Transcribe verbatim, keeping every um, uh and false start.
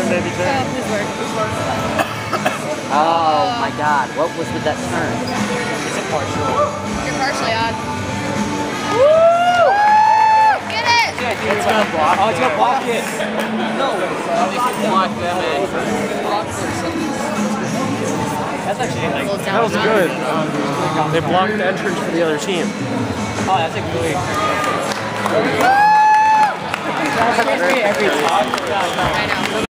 turn, maybe turn. Oh, please work. Oh my god, what was with that turn? It's a partial. You're partially on. Woo! Get it! It's gonna block. Oh, it's gonna block it. No, block them, man. That's actually like, Goes down that was nine. good. Um, they blocked the entrance for the other team. Oh, that's like really. I know.